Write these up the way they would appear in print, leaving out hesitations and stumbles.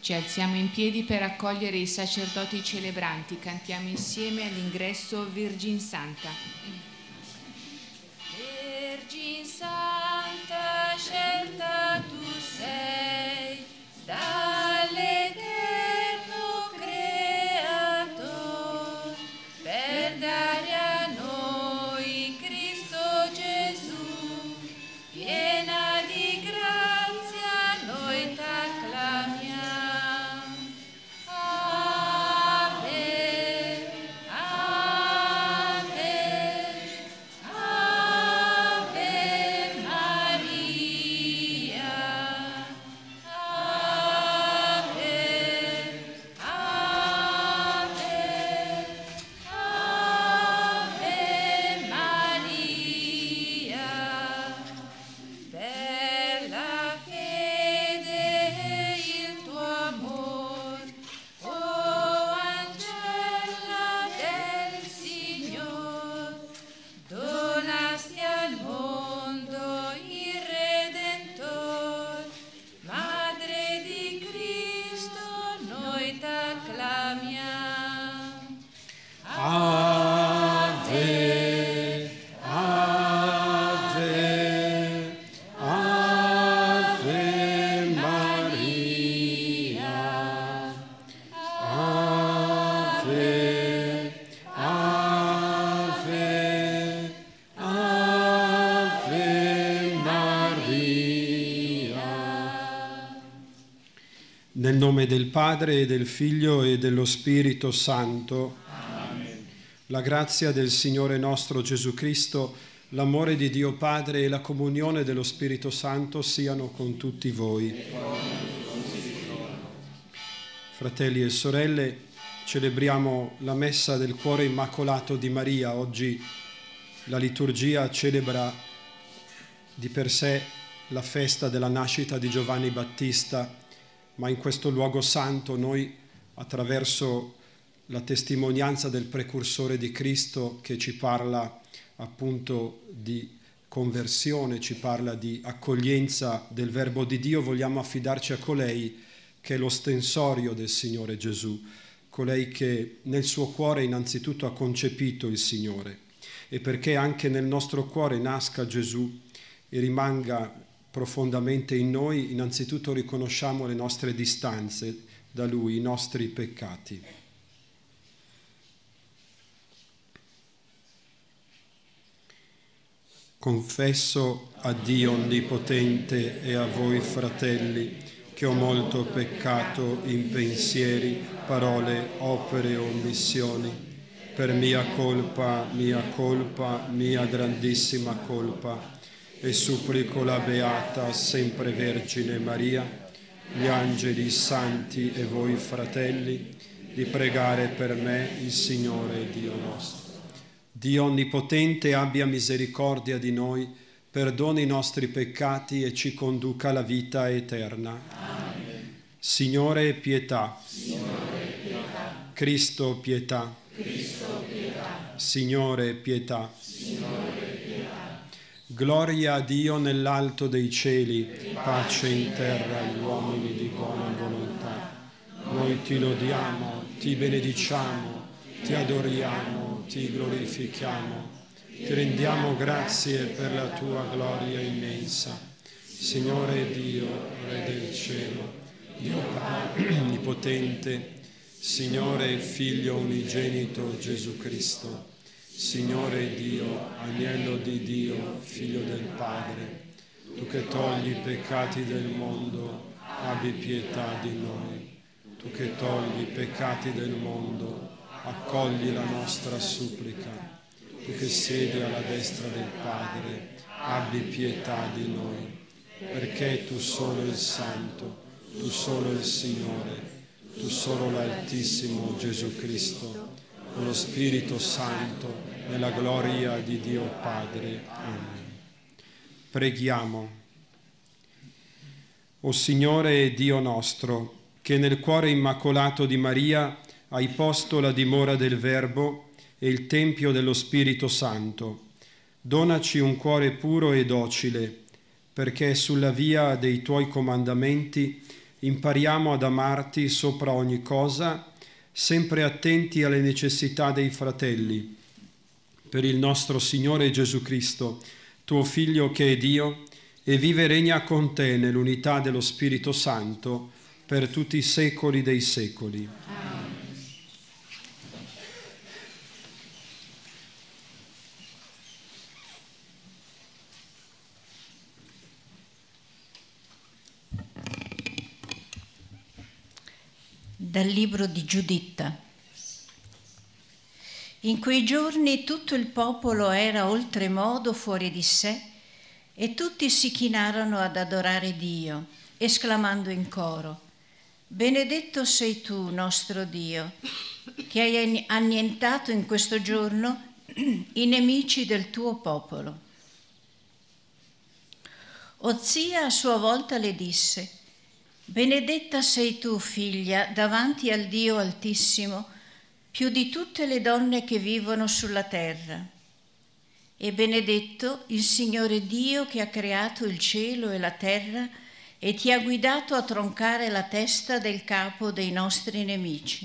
Ci alziamo in piedi per accogliere i sacerdoti celebranti. Cantiamo insieme all'ingresso Virgin Santa. Virgin Santa, scelta tu sei dall'Eterno Creator per dare a noi Cristo Gesù, piena di grazia noi t'acclamiamo. Nel nome del Padre, e del Figlio, e dello Spirito Santo. Amen. La grazia del Signore nostro Gesù Cristo, l'amore di Dio Padre e la comunione dello Spirito Santo siano con tutti voi. Fratelli e sorelle, celebriamo la Messa del Cuore Immacolato di Maria. Oggi la liturgia celebra di per sé la festa della nascita di Giovanni Battista, ma in questo luogo santo noi, attraverso la testimonianza del precursore di Cristo che ci parla appunto di conversione, ci parla di accoglienza del Verbo di Dio, vogliamo affidarci a colei che è l'ostensorio del Signore Gesù, colei che nel suo cuore innanzitutto ha concepito il Signore, e perché anche nel nostro cuore nasca Gesù e rimanga profondamente in noi, innanzitutto riconosciamo le nostre distanze da Lui, i nostri peccati. Confesso a Dio Onnipotente e a voi, fratelli, che ho molto peccato in pensieri, parole, opere e omissioni, per mia colpa, mia grandissima colpa, e supplico la Beata sempre Vergine Maria, gli angeli santi e voi fratelli, di pregare per me il Signore Dio nostro. Dio Onnipotente abbia misericordia di noi, perdoni i nostri peccati e ci conduca alla vita eterna. Amen. Signore, pietà. Signore, pietà. Cristo, pietà. Cristo, pietà. Signore, pietà. Signore, gloria a Dio nell'alto dei cieli, pace in terra agli uomini di buona volontà. Noi ti lodiamo, ti benediciamo, ti adoriamo, ti glorifichiamo, ti rendiamo grazie per la tua gloria immensa. Signore Dio, Re del cielo, Dio Padre Onnipotente, Signore Figlio unigenito Gesù Cristo, Signore Dio, Agnello di Dio, Figlio del Padre, tu che togli i peccati del mondo, abbi pietà di noi. Tu che togli i peccati del mondo, accogli la nostra supplica. Tu che siedi alla destra del Padre, abbi pietà di noi. Perché tu solo il Santo, tu solo il Signore, tu solo l'Altissimo Gesù Cristo, con lo Spirito Santo, nella gloria di Dio Padre. Amen. Preghiamo. O Signore Dio nostro, che nel cuore immacolato di Maria hai posto la dimora del Verbo e il tempio dello Spirito Santo, donaci un cuore puro e docile, perché sulla via dei tuoi comandamenti impariamo ad amarti sopra ogni cosa, sempre attenti alle necessità dei fratelli. Per il nostro Signore Gesù Cristo, tuo Figlio che è Dio, e vive e regna con te nell'unità dello Spirito Santo per tutti i secoli dei secoli. Dal libro di Giuditta. In quei giorni tutto il popolo era oltremodo fuori di sé e tutti si chinarono ad adorare Dio, esclamando in coro: Benedetto sei tu, nostro Dio, che hai annientato in questo giorno i nemici del tuo popolo. Ozia a sua volta le disse: Benedetta sei tu, figlia, davanti al Dio Altissimo, più di tutte le donne che vivono sulla terra. E benedetto il Signore Dio che ha creato il cielo e la terra e ti ha guidato a troncare la testa del capo dei nostri nemici.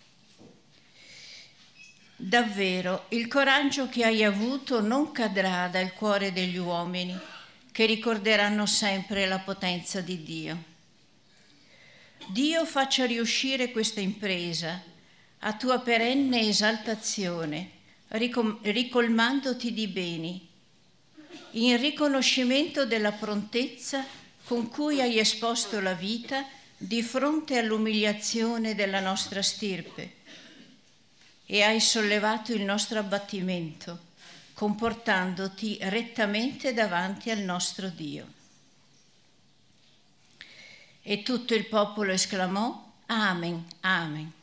Davvero, il coraggio che hai avuto non cadrà dal cuore degli uomini, che ricorderanno sempre la potenza di Dio. Dio faccia riuscire questa impresa a tua perenne esaltazione, ricolmandoti di beni, in riconoscimento della prontezza con cui hai esposto la vita di fronte all'umiliazione della nostra stirpe e hai sollevato il nostro abbattimento, comportandoti rettamente davanti al nostro Dio. E tutto il popolo esclamò: Amen, Amen.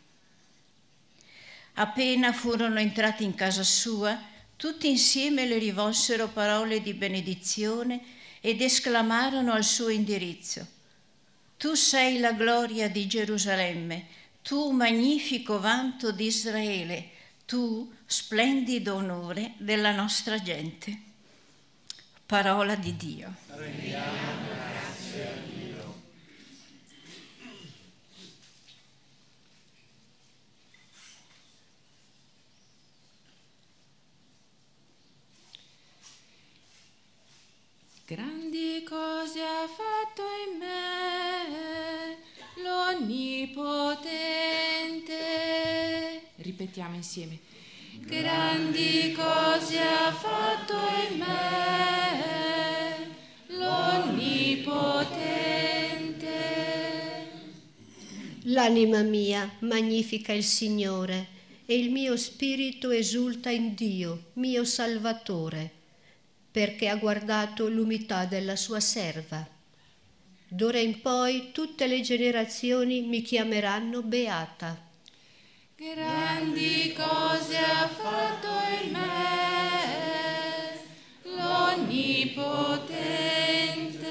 Appena furono entrati in casa sua, tutti insieme le rivolsero parole di benedizione ed esclamarono al suo indirizzo: Tu sei la gloria di Gerusalemme, tu magnifico vanto di Israele, tu splendido onore della nostra gente. Parola di Dio. Rendiamo grazie a Dio. Grandi cose ha fatto in me l'Onnipotente. Ripetiamo insieme. Grandi cose ha fatto in me l'Onnipotente. L'anima mia magnifica il Signore e il mio spirito esulta in Dio, mio Salvatore, perché ha guardato l'umiltà della sua serva. D'ora in poi tutte le generazioni mi chiameranno beata. Grandi cose ha fatto in me l'Onnipotente.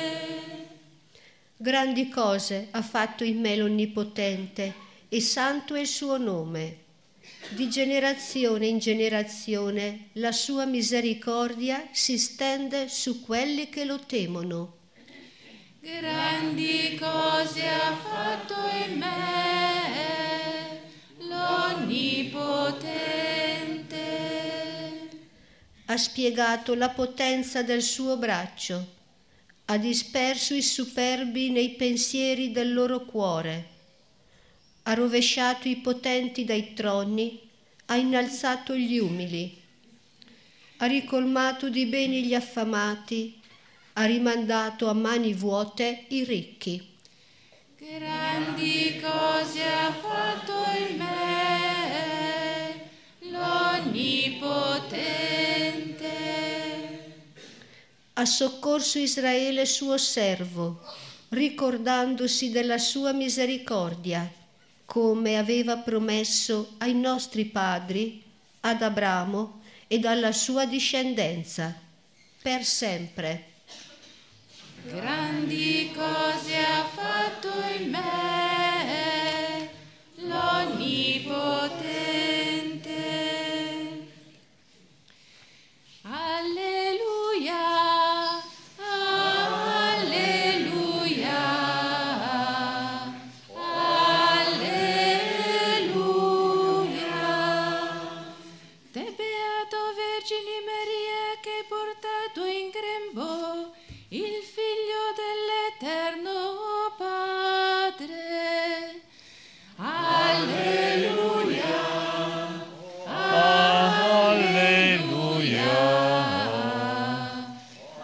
Grandi cose ha fatto in me l'Onnipotente, e santo è il suo nome. Di generazione in generazione la sua misericordia si stende su quelli che lo temono. Grandi cose ha fatto in me l'Onnipotente. Ha spiegato la potenza del suo braccio, ha disperso i superbi nei pensieri del loro cuore. Ha rovesciato i potenti dai troni, ha innalzato gli umili, ha ricolmato di beni gli affamati, ha rimandato a mani vuote i ricchi. Grandi cose ha fatto in me l'Onnipotente. Ha soccorso Israele suo servo, ricordandosi della sua misericordia, come aveva promesso ai nostri padri, ad Abramo ed alla sua discendenza, per sempre. Grandi cose ha fatto in me l'Onnipotente. Alleluia, alleluia, in grembo il Figlio dell'Eterno Padre. Alleluia, alleluia,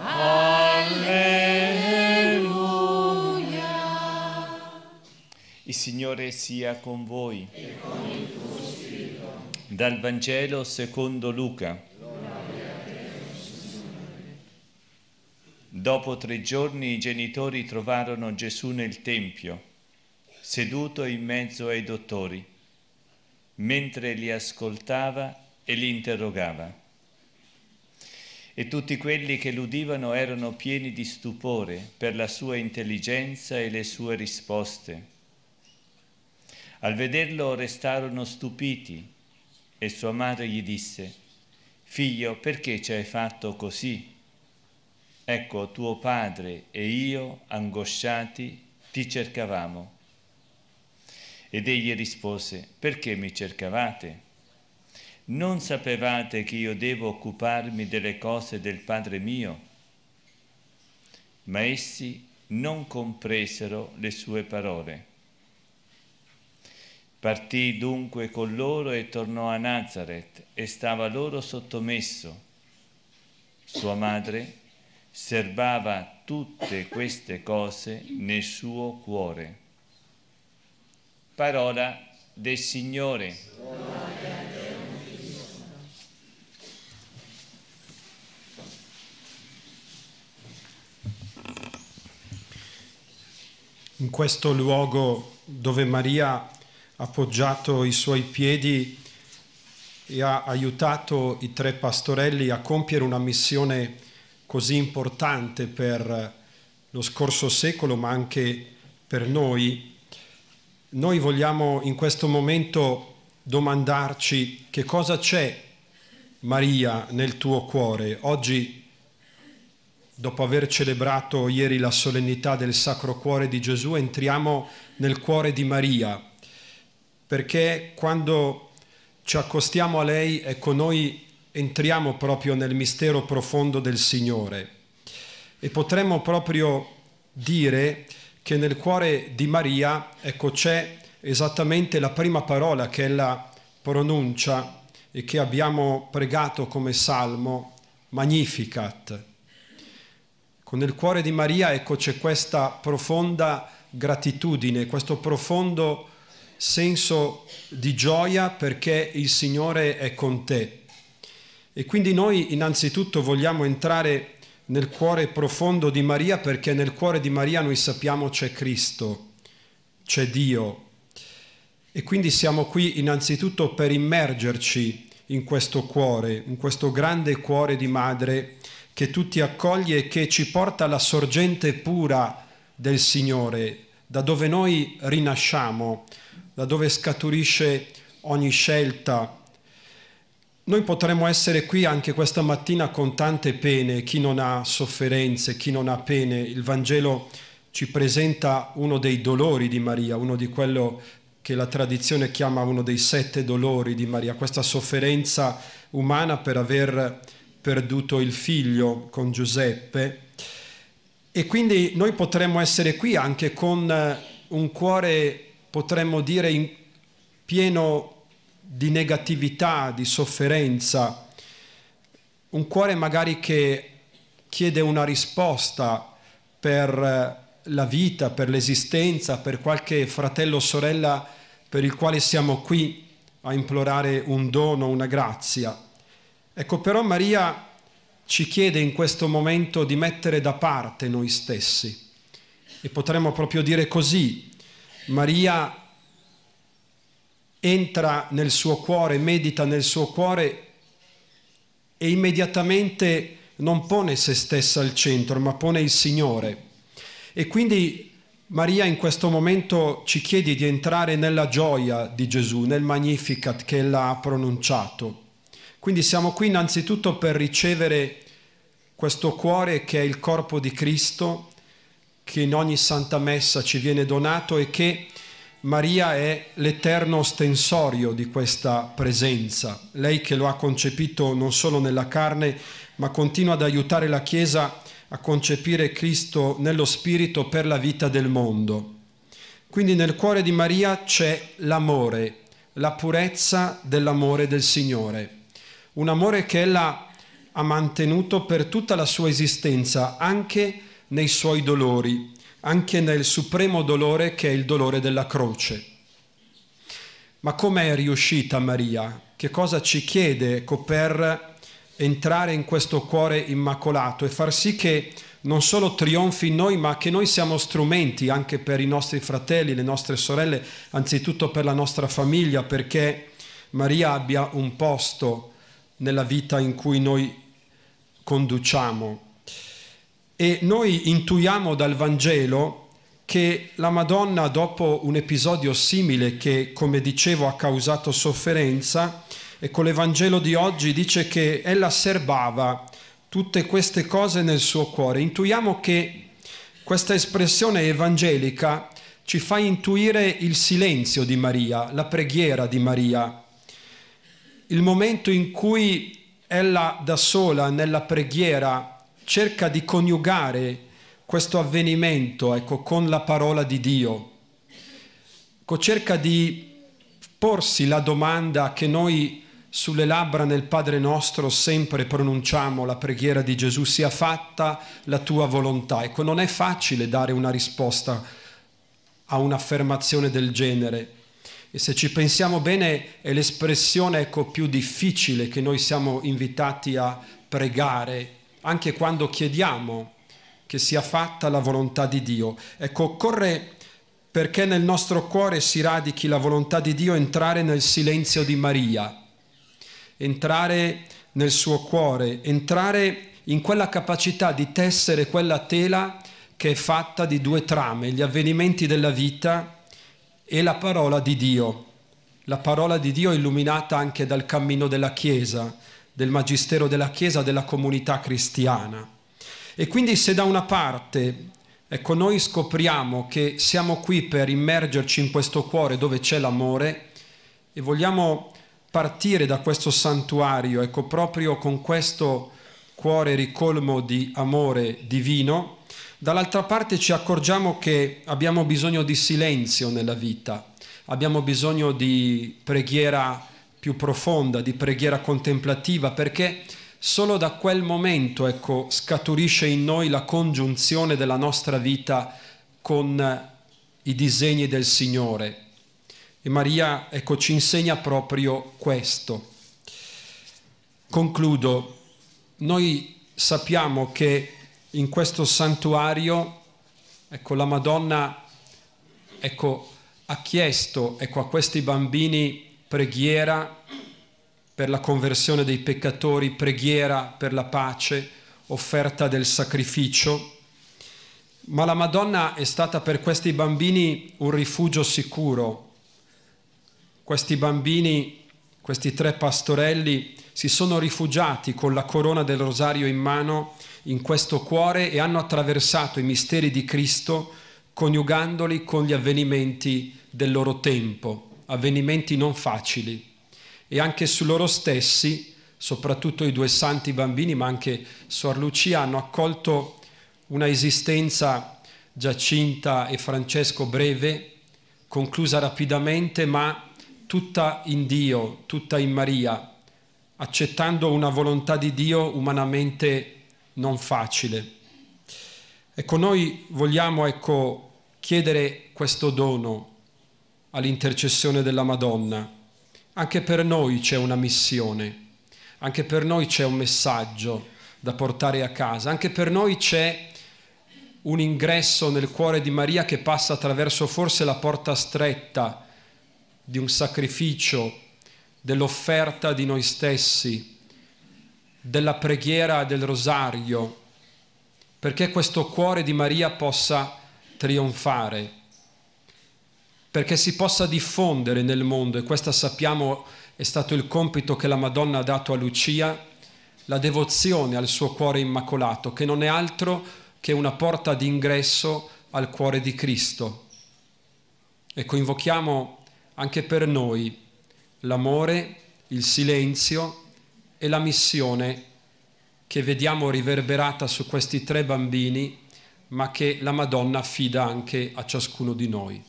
alleluia. Il Signore sia con voi. E con il tuo spirito. Dal Vangelo secondo Luca. Dopo 3 giorni i genitori trovarono Gesù nel Tempio, seduto in mezzo ai dottori, mentre li ascoltava e li interrogava. E tutti quelli che l'udivano erano pieni di stupore per la sua intelligenza e le sue risposte. Al vederlo restarono stupiti e sua madre gli disse: «Figlio, perché ci hai fatto così? Ecco, tuo padre e io, angosciati, ti cercavamo». Ed egli rispose: «Perché mi cercavate? Non sapevate che io devo occuparmi delle cose del Padre mio?» Ma essi non compresero le sue parole. Partì dunque con loro e tornò a Nazaret e stava loro sottomesso. Sua madre serbava tutte queste cose nel suo cuore. Parola del Signore. In questo luogo dove Maria ha appoggiato i suoi piedi e ha aiutato i 3 pastorelli a compiere una missione così importante per lo scorso secolo, ma anche per noi vogliamo in questo momento domandarci: che cosa c'è, Maria, nel tuo cuore? Oggi, dopo aver celebrato ieri la solennità del Sacro Cuore di Gesù, entriamo nel cuore di Maria, perché quando ci accostiamo a lei, ecco, noi entriamo proprio nel mistero profondo del Signore. E potremmo proprio dire che nel cuore di Maria, ecco, c'è esattamente la prima parola che ella pronuncia e che abbiamo pregato come salmo: Magnificat. Nel cuore di Maria, ecco, c'è questa profonda gratitudine, questo profondo senso di gioia perché il Signore è con te. E quindi noi innanzitutto vogliamo entrare nel cuore profondo di Maria, perché nel cuore di Maria noi sappiamo c'è Cristo, c'è Dio. E quindi siamo qui innanzitutto per immergerci in questo cuore, in questo grande cuore di madre che tutti accoglie e che ci porta alla sorgente pura del Signore, da dove noi rinasciamo, da dove scaturisce ogni scelta. Noi potremmo essere qui anche questa mattina con tante pene, chi non ha sofferenze, chi non ha pene. Il Vangelo ci presenta uno dei dolori di Maria, uno di quello che la tradizione chiama uno dei 7 dolori di Maria, questa sofferenza umana per aver perduto il figlio con Giuseppe. E quindi noi potremmo essere qui anche con un cuore, potremmo dire, pieno di negatività, di sofferenza, un cuore magari che chiede una risposta per la vita, per l'esistenza, per qualche fratello o sorella per il quale siamo qui a implorare un dono, una grazia. Ecco, però Maria ci chiede in questo momento di mettere da parte noi stessi. E potremmo proprio dire così: Maria entra nel suo cuore, medita nel suo cuore e immediatamente non pone se stessa al centro, ma pone il Signore. E quindi Maria in questo momento ci chiede di entrare nella gioia di Gesù, nel Magnificat che ella ha pronunciato. Quindi siamo qui innanzitutto per ricevere questo cuore che è il corpo di Cristo, che in ogni Santa Messa ci viene donato, e che Maria è l'eterno ostensorio di questa presenza. Lei che lo ha concepito non solo nella carne, ma continua ad aiutare la Chiesa a concepire Cristo nello Spirito per la vita del mondo. Quindi nel cuore di Maria c'è l'amore, la purezza dell'amore del Signore, un amore che ella ha mantenuto per tutta la sua esistenza, anche nei suoi dolori, anche nel supremo dolore che è il dolore della croce. Ma com'è riuscita Maria? Che cosa ci chiede, per entrare in questo cuore immacolato e far sì che non solo trionfi in noi, ma che noi siamo strumenti anche per i nostri fratelli, le nostre sorelle, anzitutto per la nostra famiglia, perché Maria abbia un posto nella vita in cui noi conduciamo. E noi intuiamo dal Vangelo che la Madonna, dopo un episodio simile che, come dicevo, ha causato sofferenza, e con l'Evangelo di oggi dice che ella serbava tutte queste cose nel suo cuore. Intuiamo che questa espressione evangelica ci fa intuire il silenzio di Maria, la preghiera di Maria, il momento in cui ella da sola nella preghiera cerca di coniugare questo avvenimento, con la parola di Dio. Cerca di porsi la domanda che noi sulle labbra nel Padre nostro sempre pronunciamo, la preghiera di Gesù: sia fatta la tua volontà. Non è facile dare una risposta a un'affermazione del genere. E se ci pensiamo bene è l'espressione più difficile che noi siamo invitati a pregare, anche quando chiediamo che sia fatta la volontà di Dio. Occorre, perché nel nostro cuore si radichi la volontà di Dio, entrare nel silenzio di Maria, entrare nel suo cuore, entrare in quella capacità di tessere quella tela che è fatta di due trame: gli avvenimenti della vita e la parola di Dio. La parola di Dio illuminata anche dal cammino della Chiesa, del magistero della Chiesa, della comunità cristiana. E quindi se da una parte, noi scopriamo che siamo qui per immergerci in questo cuore dove c'è l'amore e vogliamo partire da questo santuario, proprio con questo cuore ricolmo di amore divino, dall'altra parte ci accorgiamo che abbiamo bisogno di silenzio nella vita, abbiamo bisogno di preghiera più profonda, di preghiera contemplativa, perché solo da quel momento, scaturisce in noi la congiunzione della nostra vita con i disegni del Signore. E Maria, ci insegna proprio questo. Concludo. Noi sappiamo che in questo santuario, la Madonna, ha chiesto, a questi bambini preghiera per la conversione dei peccatori, preghiera per la pace, offerta del sacrificio. Ma la Madonna è stata per questi bambini un rifugio sicuro. Questi bambini, questi 3 pastorelli, si sono rifugiati con la corona del rosario in mano in questo cuore e hanno attraversato i misteri di Cristo coniugandoli con gli avvenimenti del loro tempo, avvenimenti non facili. E anche su loro stessi, soprattutto i 2 santi bambini, ma anche Suor Lucia, hanno accolto una esistenza, Giacinta e Francesco, breve, conclusa rapidamente, ma tutta in Dio, tutta in Maria, accettando una volontà di Dio umanamente non facile. Noi vogliamo, chiedere questo dono all'intercessione della Madonna. Anche per noi c'è una missione, anche per noi c'è un messaggio da portare a casa, anche per noi c'è un ingresso nel cuore di Maria che passa attraverso forse la porta stretta di un sacrificio, dell'offerta di noi stessi, della preghiera del rosario, perché questo cuore di Maria possa trionfare, perché si possa diffondere nel mondo. E questo, sappiamo, è stato il compito che la Madonna ha dato a Lucia, la devozione al suo cuore immacolato, che non è altro che una porta d'ingresso al cuore di Cristo. Invochiamo anche per noi l'amore, il silenzio e la missione che vediamo riverberata su questi 3 bambini, ma che la Madonna affida anche a ciascuno di noi.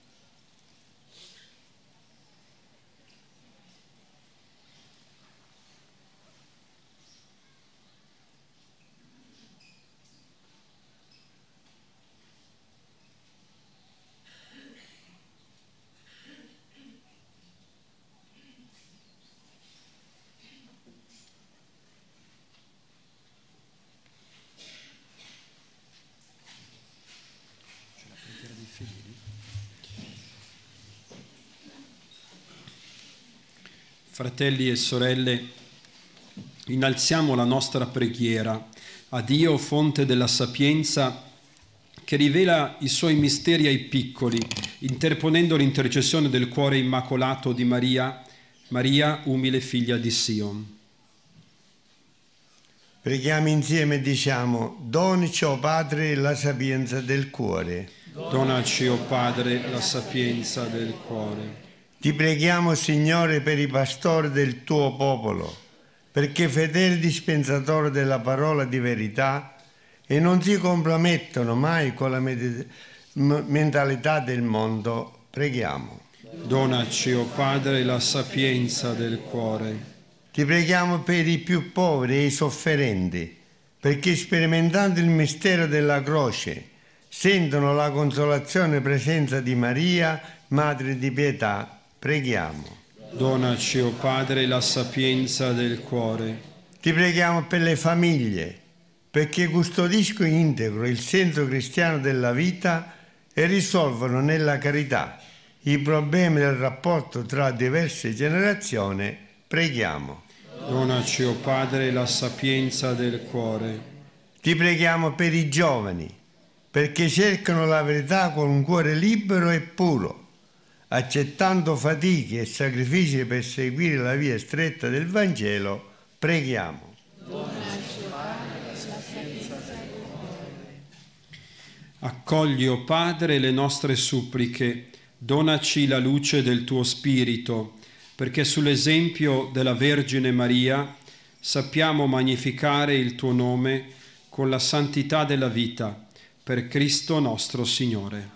Fratelli e sorelle, innalziamo la nostra preghiera a Dio, fonte della sapienza, che rivela i suoi misteri ai piccoli, interponendo l'intercessione del cuore immacolato di Maria, Maria, umile figlia di Sion. Preghiamo insieme e diciamo: donaci, o Padre, la sapienza del cuore. Donaci, o Padre, la sapienza del cuore. Ti preghiamo, Signore, per i pastori del tuo popolo, perché fedeli dispensatori della parola di verità e non si compromettono mai con la mentalità del mondo. Preghiamo. Donaci, o Padre, la sapienza del cuore. Ti preghiamo per i più poveri e i sofferenti, perché sperimentando il mistero della croce sentono la consolazione e presenza di Maria, Madre di pietà. Preghiamo. Donaci, o Padre, la sapienza del cuore. Ti preghiamo per le famiglie, perché custodiscono integro il senso cristiano della vita e risolvono nella carità i problemi del rapporto tra diverse generazioni. Preghiamo. Donaci, o Padre, la sapienza del cuore. Ti preghiamo per i giovani, perché cercano la verità con un cuore libero e puro, accettando fatiche e sacrifici per seguire la via stretta del Vangelo. Preghiamo. Accogli, o Padre, le nostre suppliche, donaci la luce del tuo Spirito, perché sull'esempio della Vergine Maria sappiamo magnificare il tuo nome con la santità della vita, per Cristo nostro Signore.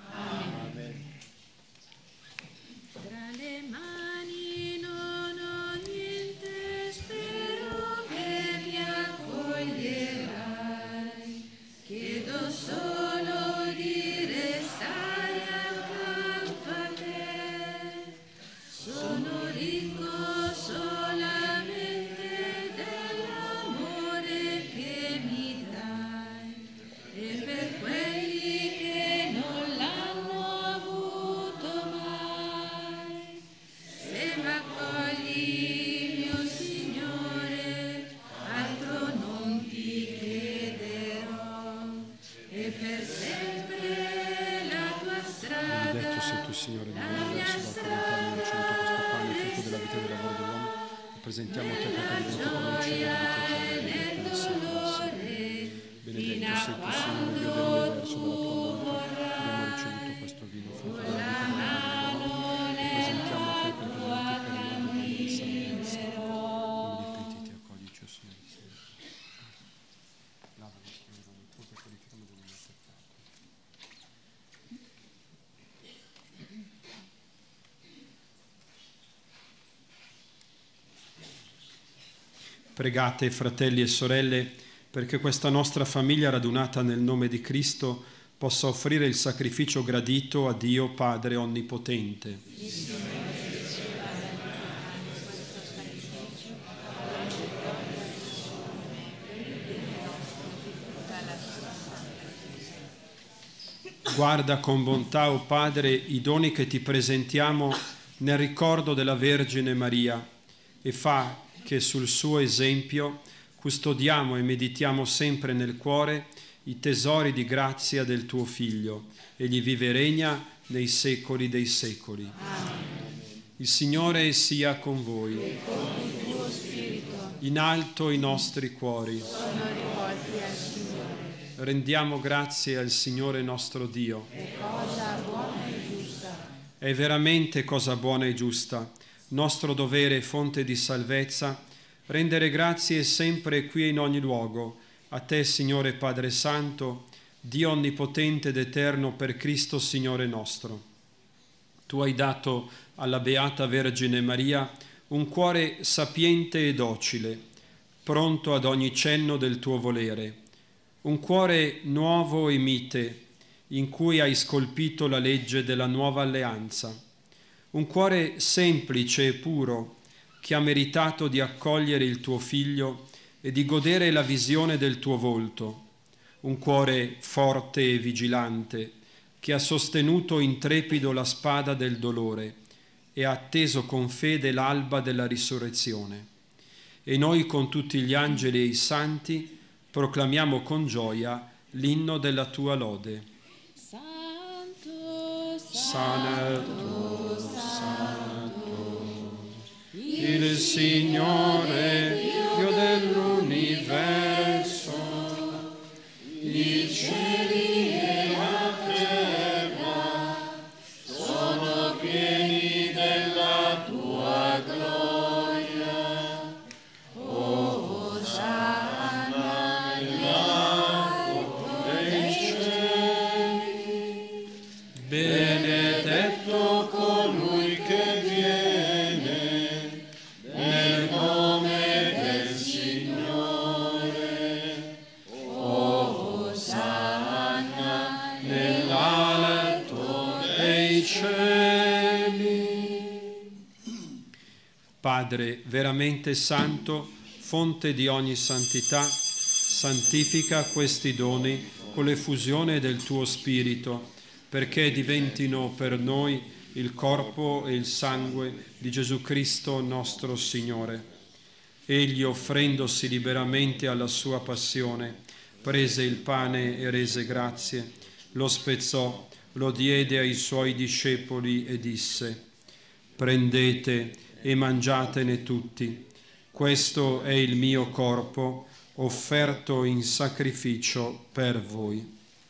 Signore, di noi verso la volontà di ricevuto questo pane, frutto della vita e del lavoro dell'uomo, e presentiamo a te perché divenuto come un cibo di vita eterna, benedetto sei tu, Signore, Dio dell'universo, dalla tua volontà, abbiamo ricevuto questo vino, frutto della vita e del lavoro dell'uomo, e presentiamo a te perché divenuti per noi pane di salvezza. Come dei pentiti, accoglici, o Signore, lavami, Signore, ogni tuo e purificami da ogni mio peccato. Pregate, fratelli e sorelle, perché questa nostra famiglia radunata nel nome di Cristo possa offrire il sacrificio gradito a Dio Padre Onnipotente. Guarda con bontà, o Padre, i doni che ti presentiamo nel ricordo della Vergine Maria e fa che sul suo esempio custodiamo e meditiamo sempre nel cuore i tesori di grazia del tuo Figlio. Egli vive e regna nei secoli dei secoli. Amen. Il Signore sia con voi. E con il tuo spirito. In alto i nostri cuori. Sono rivolti al Signore. Rendiamo grazie al Signore nostro Dio. È cosa buona e giusta. È veramente cosa buona e giusta, nostro dovere e fonte di salvezza, rendere grazie sempre qui e in ogni luogo, a te, Signore Padre Santo, Dio onnipotente ed eterno, per Cristo Signore nostro. Tu hai dato alla Beata Vergine Maria un cuore sapiente e docile, pronto ad ogni cenno del tuo volere, un cuore nuovo e mite, in cui hai scolpito la legge della nuova alleanza, un cuore semplice e puro, che ha meritato di accogliere il tuo Figlio e di godere la visione del tuo volto, un cuore forte e vigilante, che ha sostenuto intrepido la spada del dolore e ha atteso con fede l'alba della risurrezione. E noi con tutti gli angeli e i santi proclamiamo con gioia l'inno della tua lode. Santo, Santo, Santo, il Signore, Dio dell'universo, i cieli e la terra sono pieni della tua gloria. Osanna nell'alto dei cieli. Benedetto colui che viene nel nome del Signore. Osanna nell'alto dei cieli. Padre veramente santo, fonte di ogni santità, santifica questi doni con l'effusione del tuo Spirito, perché diventino per noi il corpo e il sangue di Gesù Cristo nostro Signore. Egli, offrendosi liberamente alla sua passione, prese il pane e rese grazie, lo spezzò, lo diede ai suoi discepoli e disse: prendete e mangiatene tutti, questo è il mio corpo offerto in sacrificio per voi.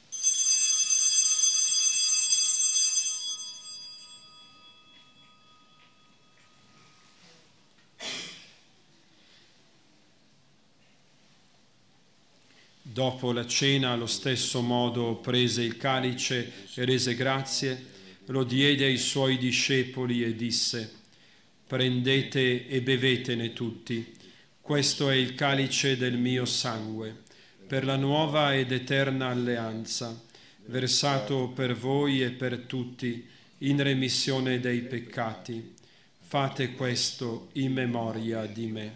Dopo la cena, allo stesso modo, prese il calice e rese grazie, lo diede ai suoi discepoli e disse: prendete e bevetene tutti, questo è il calice del mio sangue, per la nuova ed eterna alleanza, versato per voi e per tutti in remissione dei peccati. Fate questo in memoria di me.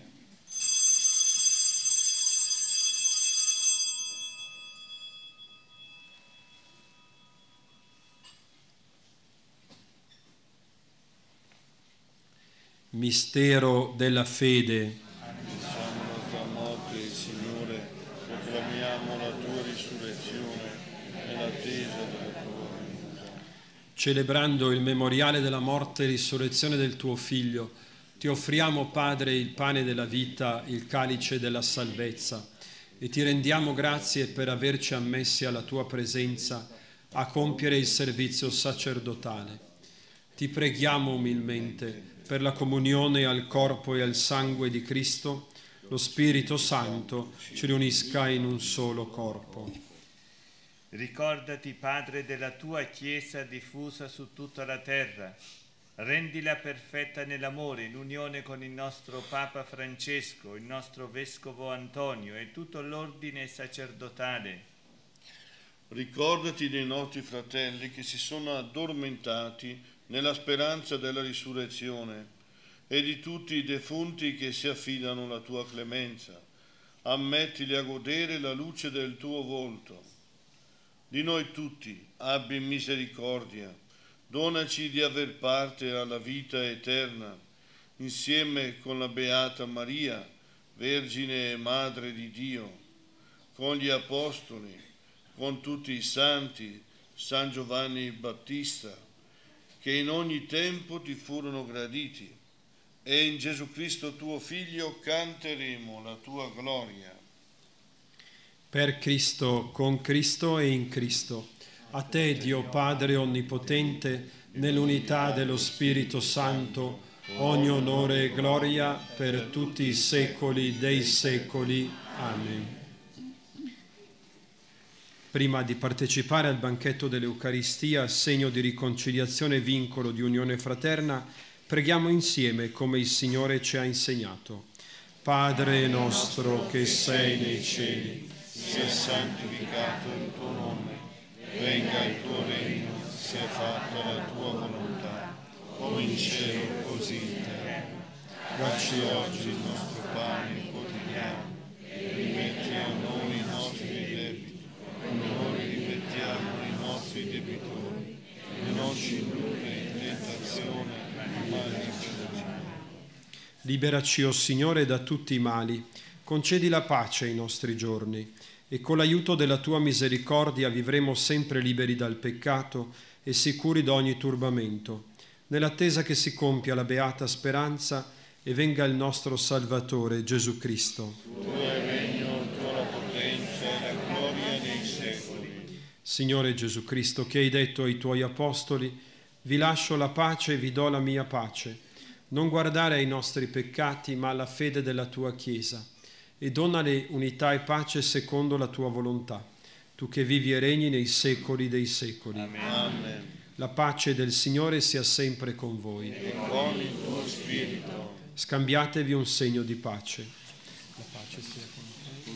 Mistero della fede. Annunciamo la tua morte, Signore, proclamiamo la tua risurrezione nell'attesa della tua venuta. Celebrando il memoriale della morte e risurrezione del tuo Figlio, ti offriamo, Padre, il pane della vita, il calice della salvezza, e ti rendiamo grazie per averci ammessi alla tua presenza a compiere il servizio sacerdotale. Ti preghiamo umilmente per la comunione al corpo e al sangue di Cristo, lo Spirito Santo ci riunisca in un solo corpo. Ricordati, Padre, della tua Chiesa diffusa su tutta la terra. Rendila perfetta nell'amore, in unione con il nostro Papa Francesco, il nostro Vescovo Antonio e tutto l'ordine sacerdotale. Ricordati dei nostri fratelli che si sono addormentati nella speranza della risurrezione e di tutti i defunti che si affidano alla tua clemenza. Ammettili a godere la luce del tuo volto. Di noi tutti abbi misericordia, donaci di aver parte alla vita eterna, insieme con la Beata Maria, Vergine e Madre di Dio, con gli Apostoli, con tutti i santi, San Giovanni Battista, che in ogni tempo ti furono graditi, e in Gesù Cristo tuo Figlio canteremo la tua gloria. Per Cristo, con Cristo e in Cristo, a te, Dio Padre Onnipotente, nell'unità dello Spirito Santo, ogni onore e gloria per tutti i secoli dei secoli. Amen. Prima di partecipare al banchetto dell'Eucaristia, segno di riconciliazione e vincolo di unione fraterna, preghiamo insieme come il Signore ci ha insegnato. Padre nostro che sei nei cieli, sia santificato il tuo nome, venga il tuo regno, sia fatta la tua volontà, come in cielo così in terra. Dacci oggi il nostro pane quotidiano, e rimetti a noi i nostri debiti, come noi rimettiamo i nostri debitori, e non ci indurre in tentazione, ma liberaci. Liberaci, o Signore, da tutti i mali, concedi la pace ai nostri giorni, e con l'aiuto della tua misericordia vivremo sempre liberi dal peccato e sicuri da ogni turbamento, nell'attesa che si compia la beata speranza e venga il nostro Salvatore Gesù Cristo. Tuo è il regno, tua la potenza e la gloria nei secoli. Signore Gesù Cristo, che hai detto ai tuoi apostoli, vi lascio la pace e vi do la mia pace. Non guardare ai nostri peccati, ma alla fede della tua Chiesa, e donale unità e pace secondo la tua volontà, tu che vivi e regni nei secoli dei secoli. Amen. La pace del Signore sia sempre con voi. E con il tuo spirito. Scambiatevi un segno di pace. La pace sia con te.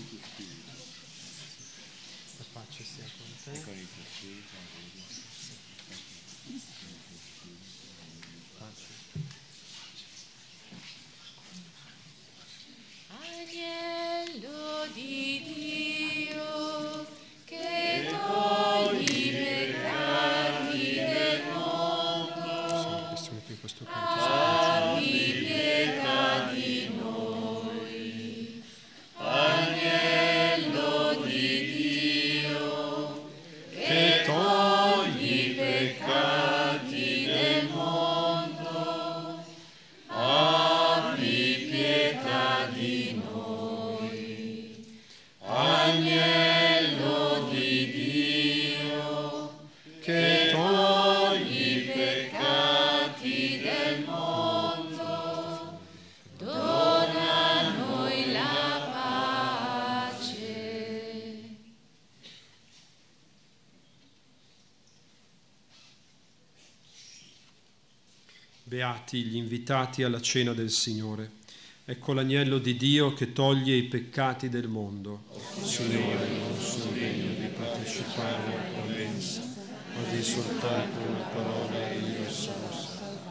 La pace sia con te. E con il tuo spirito. Agnello di Dio, che togli i peccati del mondo, abbi pietà di noi. Agnello di Dio, che togli i peccati del mondo, abbi pietà di noi. Agnello di Dio, che togli i peccati del mondo, dona a noi la pace. Beati gli invitati alla cena del Signore. Ecco l'agnello di Dio che toglie i peccati del mondo. Signore, non sono degno di partecipare alla tua mensa, ma di soltanto una parola e io sono salvo.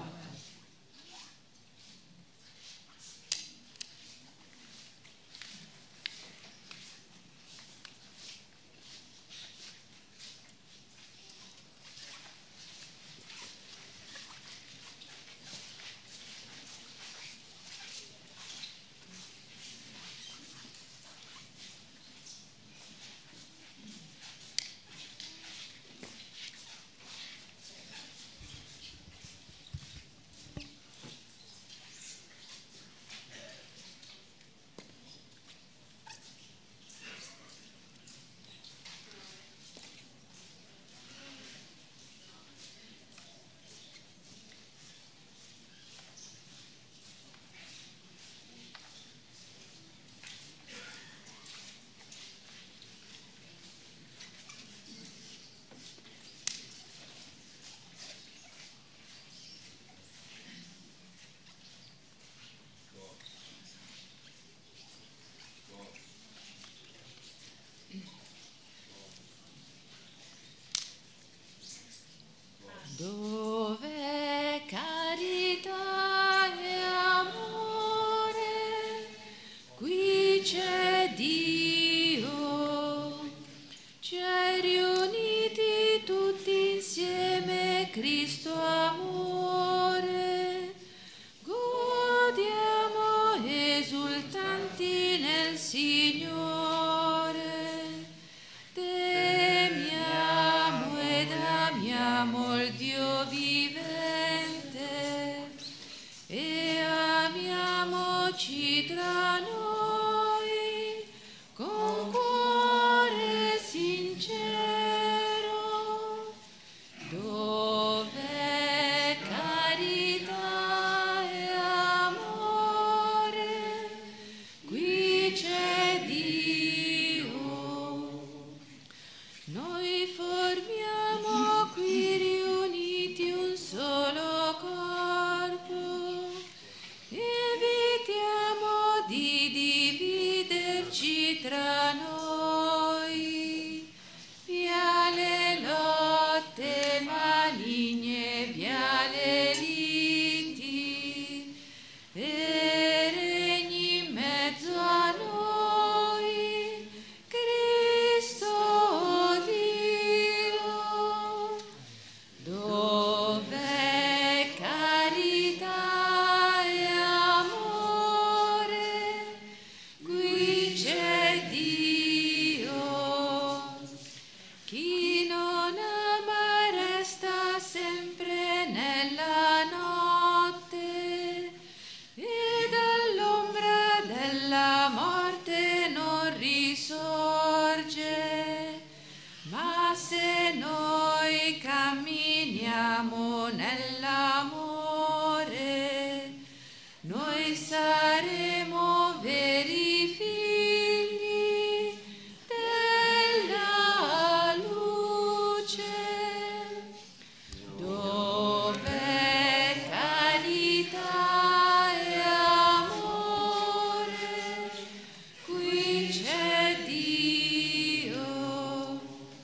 Dove carità e amore, qui c'è Dio. C'è riuniti tutti insieme Cristo amore. Godiamo esultanti nel Signore. Temiamo ed amiamo il Dio vivente e amiamoci tra noi con cuore sincero Ma se noi camminiamo nell'amore, noi saremo veri figli della luce, dove carità e amore, qui c'è Dio.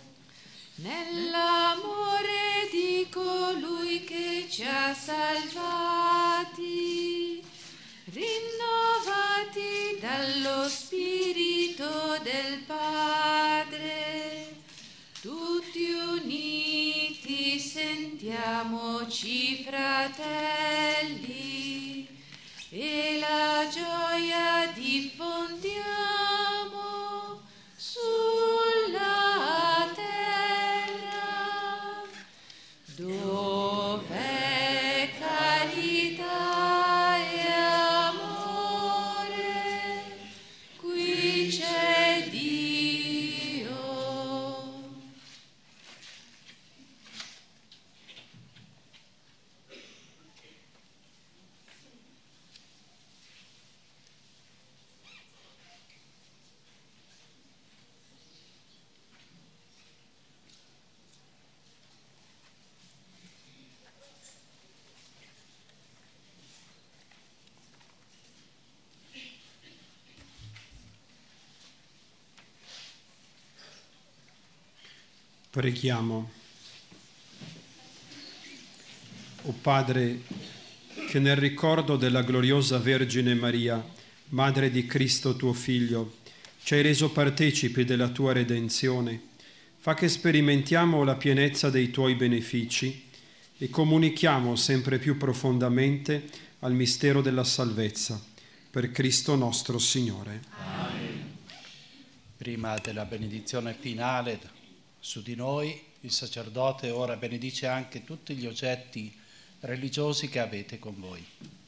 Nell'amore di colui che ci ha salvati, rinnovati dallo Spirito del Padre, tutti uniti sentiamoci fratelli e la gioia diffondiamo sulla terra, dove carità e amore, qui c'è Dio. Preghiamo. O Padre, che nel ricordo della gloriosa Vergine Maria, Madre di Cristo tuo Figlio, ci hai reso partecipi della tua redenzione, fa che sperimentiamo la pienezza dei tuoi benefici e comunichiamo sempre più profondamente al mistero della salvezza. Per Cristo nostro Signore. Amen. Prima della benedizione finale su di noi, il sacerdote ora benedice anche tutti gli oggetti religiosi che avete con voi.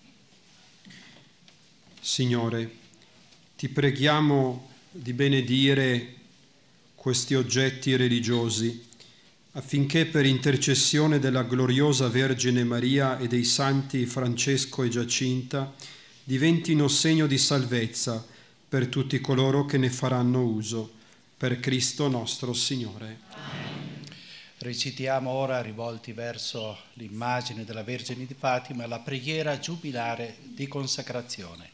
Signore, ti preghiamo di benedire questi oggetti religiosi affinché per intercessione della gloriosa Vergine Maria e dei santi Francesco e Giacinta diventino segno di salvezza per tutti coloro che ne faranno uso. Per Cristo nostro Signore. Recitiamo ora, rivolti verso l'immagine della Vergine di Fatima, la preghiera giubilare di consacrazione.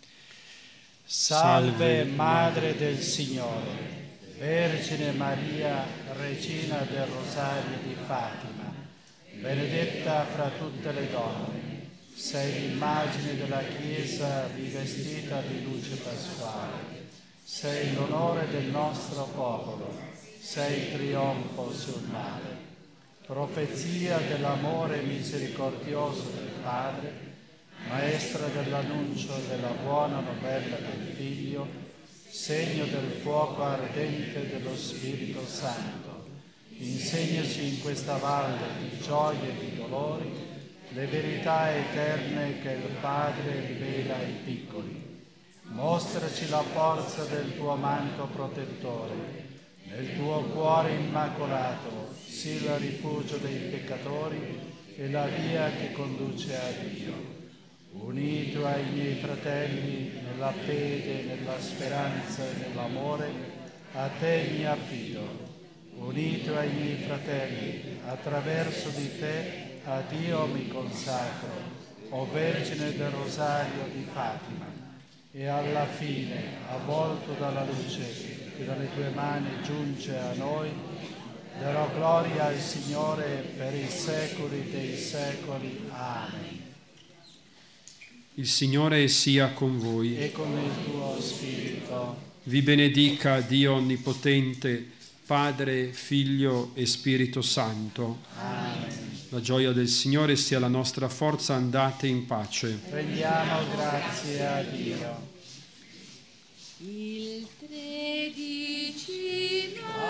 Salve Madre del Signore, Vergine Maria, Regina del Rosario di Fatima, benedetta fra tutte le donne, sei l'immagine della Chiesa rivestita di luce pasquale. Sei l'onore del nostro popolo, sei il trionfo sul mare, profezia dell'amore misericordioso del Padre, maestra dell'annuncio della buona novella del Figlio, segno del fuoco ardente dello Spirito Santo. Insegnaci in questa valle di gioie e di dolori le verità eterne che il Padre rivela ai piccoli. Mostraci la forza del tuo manto protettore, nel tuo cuore immacolato, sii il rifugio dei peccatori e la via che conduce a Dio. Unito ai miei fratelli nella fede, nella speranza e nell'amore, a te mi affido. Unito ai miei fratelli, attraverso di te a Dio mi consacro, o Vergine del Rosario di Fatima. E alla fine, avvolto dalla luce che dalle tue mani giunge a noi, darò gloria al Signore per i secoli dei secoli. Amen. Il Signore sia con voi. E con il tuo spirito. Vi benedica Dio Onnipotente, Padre, Figlio e Spirito Santo. Amen. La gioia del Signore sia la nostra forza, andate in pace. Rendiamo grazie a Dio. Il 13